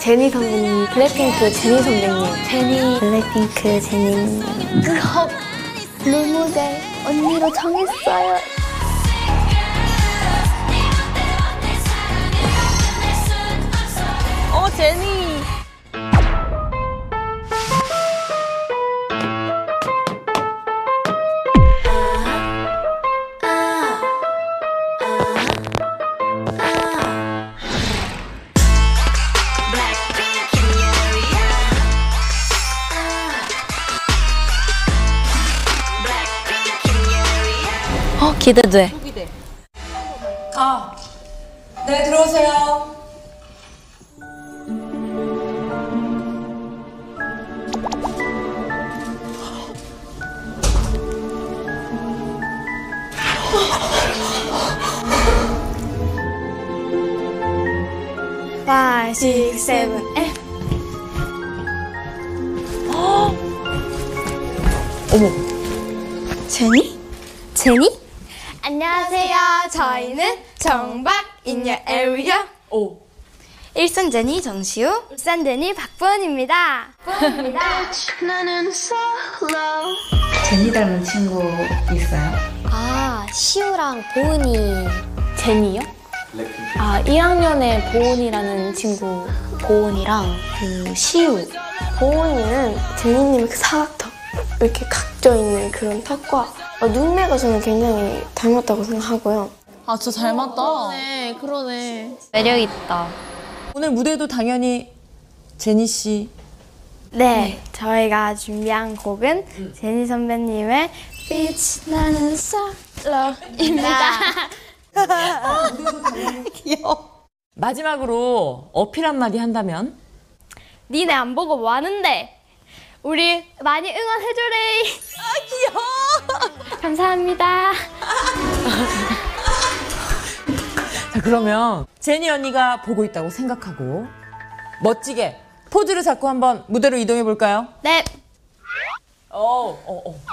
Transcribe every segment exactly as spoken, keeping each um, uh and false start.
제니 선배님, 블랙핑크 제니 선배님. 제니, 블랙핑크 제니. 그거 롤모델 언니로 정했어요. 어, 제니. 어, 기대돼. 아, 네, 들어오세요. five, six, seven, eight. 제니? 제니? 안녕하세요. 저희는 정박 in your area. 오. 일산 제니 정시우. 울산 제니 박보은입니다. 박보은입니다. 제니 닮은 친구 있어요? 아, 시우랑 보은이. 제니요? 아, 일 학년에 보은이라는 친구. 보은이랑 그 시우. 보은이는 제니님의 그 사각턱. 이렇게 각져 있는 그런 턱과 어, 눈매가 저는 굉장히 닮았다고 생각하고요. 아, 진짜 닮았다. 그러네, 그러네. 매력 있다. 오늘 무대도 당연히 제니 씨. 네, 저희가 준비한 곡은 음. 제니 선배님의 빛이 나는 솔로입니다. 귀여워. 마지막으로 어필 한마디 한다면? 니네 안 보고 뭐 하는데? 우리 많이 응원해줘래. 아, 귀여워. 감사합니다. 자, 그러면 제니 언니가 보고 있다고 생각하고 멋지게 포즈를 잡고 한번 무대로 이동해 볼까요? 네. 오, 오, 오.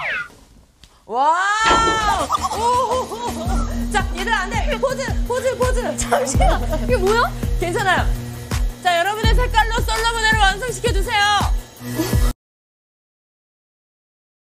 와우! 오! 자, 얘들 안 돼! 포즈! 포즈! 포즈! 잠시만. 이게 뭐야? 괜찮아요. 자, 여러분의 색깔로 솔로 무대를 완성시켜주세요.